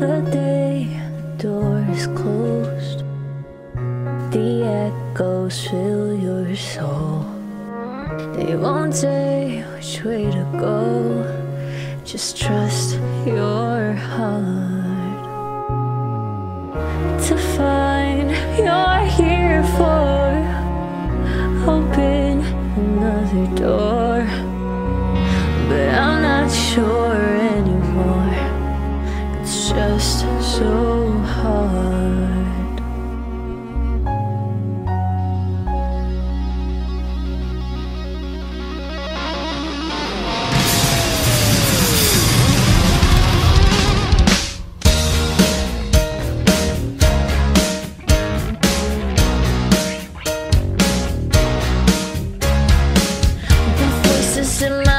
the day the door is closed, the echoes fill your soul. They won't say which way to go, just trust your heart to find you're here for. Open another door, but I'm not sure anymore. It's just so hard. The voices in my